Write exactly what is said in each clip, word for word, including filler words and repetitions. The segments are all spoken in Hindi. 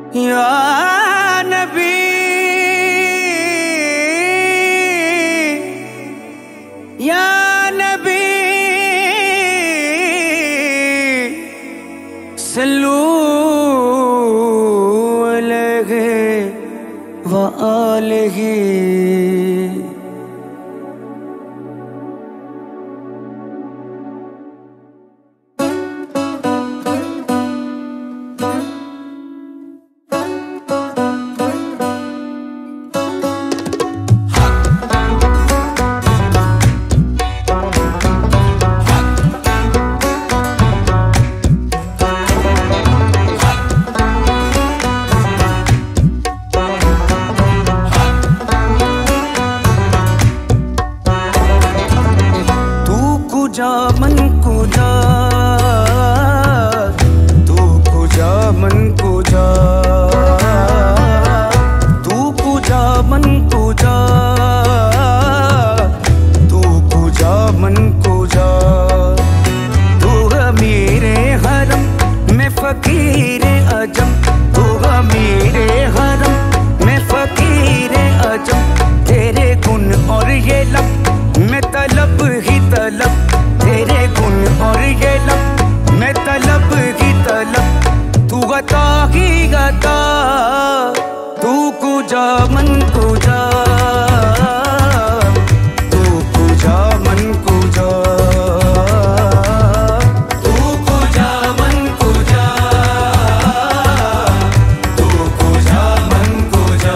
या नबी या नबी सल्लू अलैहि व आलिहि। जा मन को जा तू को जा मन को जा तू को जा मन को जा तू को जा मन को जा। तू मेरे हरम में फकीर अजम, तू मेरे हरम में फकीर अजम। तेरे गुण और ये लब मैं तलब ही तलब, तेरे गुण और ये लब मैं तलब ही तलब। तू गता ही गता तू को जा मन को जा तू को जा मन को जा तू को जा मन को जा तू को जा मन को जा।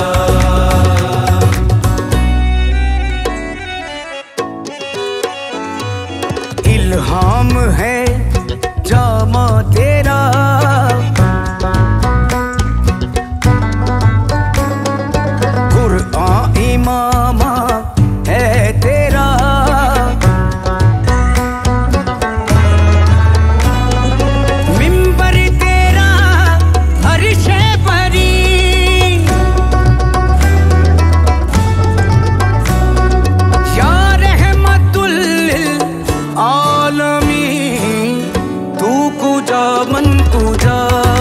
इल्हाम है जामा तेरा, कुरआन इमामा है तेरा। मिंबर तेरा अर्शे परी, या रहमतुल आलमी। तू को जा मन को जा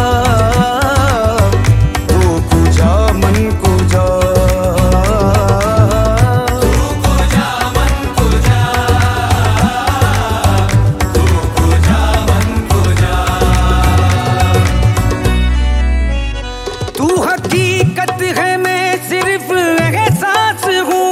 तू को जा मन को जा तू को जा मन को जा तू को जा मन को जा। तू हकीकत है मैं सिर्फ एहसास हूँ,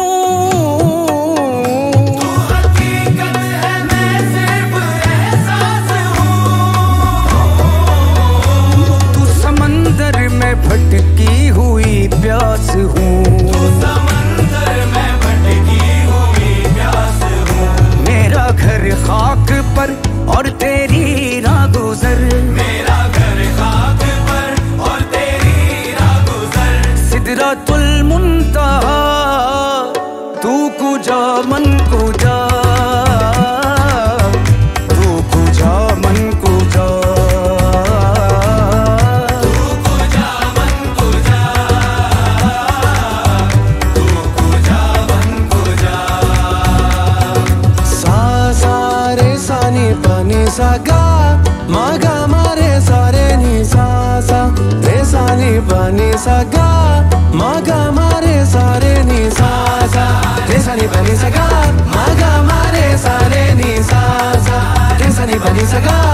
भटकी हुई प्यास हूँ, समंदर में भटकी हुई प्यास हूँ। मेरा घर खाक पर और तेरी राह गुजर, मेरा घर खाक पर और तेरी राह गुजर। सिदरतुल मुंतहा तू को जा मन को जा तू को जा मन को जा। सागा मागा मारे सारे नी सा सा रे सानी बनी सगा मागा मारे सारे नी सा सा रे सानी बनी सगा मागा मारे सारे नी सा सा रे सानी बनी सगा।